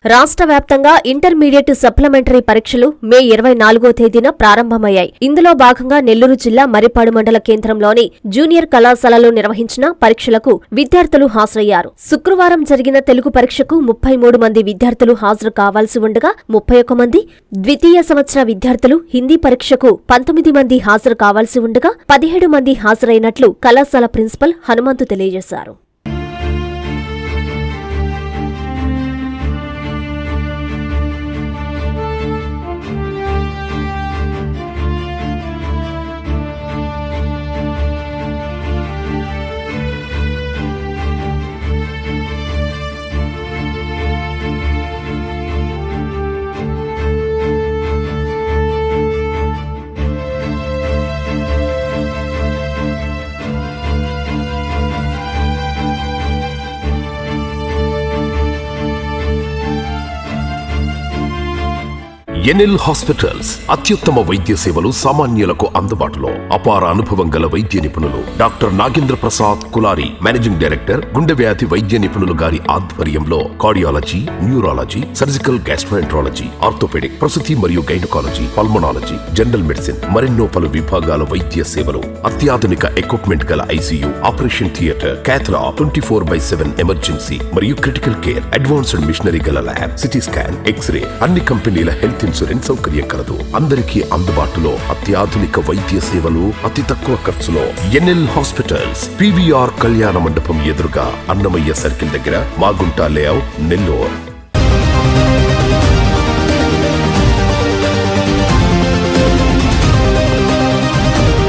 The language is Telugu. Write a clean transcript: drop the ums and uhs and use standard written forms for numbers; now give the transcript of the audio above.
రాష్ట్ర వ్యాప్తంగా ఇంటర్మీడియట్ సప్లిమెంటరీ పరీక్షలు మే 24వ తేదీన ప్రారంభమయ్యాయి. ఇందులో భాగంగా నెల్లూరు జిల్లా మర్రిపాడు మండల కేంద్రంలోని జూనియర్ కళాశాలలో నిర్వహించిన పరీక్షలకు విద్యార్థులు హాజరయ్యారు. శుక్రవారం జరిగిన తెలుగు పరీక్షకు 33 మంది విద్యార్థులు హాజరు కావాల్సి ఉండగా 31 మంది, ద్వితీయ సంవత్సర విద్యార్థులు హిందీ పరీక్షకు 19 మంది హాజరు కావాల్సి ఉండగా 17 మంది హాజరైనట్లు కళాశాల ప్రిన్సిపల్ హనుమంతు తెలియజేశారు. ఎన్ఎల్ హాస్పిటల్స్ అత్యుత్తమ వైద్య సేవలు సామాన్యులకు అందుబాటులో. అపార అనుభవం గల వైద్య నిపుణులు doctor Nagendra Prasad Kulari, managing director, గుండె వ్యాధి వైద్య నిపుణులు గారి ఆధ్వర్యంలో cardiology, neurology, surgical gastroenterology, orthopaedic, ప్రసూతి మరియు గైనకాలజీ, పల్మనాలజీ, జనరల్ మెడిసిన్ మరెన్నో పలు విభాగాల వైద్య సేవలు. అత్యాధునిక ఎక్విప్మెంట్ గల ICU, operation theatre, cath lab, 24/7 emergency మరియు క్రిటికల్ కేర్, అడ్వాన్స్డ్ మిషనరీ గల ల్యాబ్, సిటీ స్కాన్, ఎక్స్రే, అన్ని కంపెనీల హెల్త్ ఇన్సూరెన్స్ సౌకర్యం కలదు. అందరికీ అందుబాటులో అత్యాధునిక వైద్య సేవలు అతి తక్కువ ఖర్చులో. ఎన్ఎల్ హాస్పిటల్స్, పీవీఆర్ కళ్యాణ మండపం ఎదురుగా, అన్నమయ్య సర్కిల్ దగ్గర, మాగుంట లేఅవుట్, నెల్లూరు.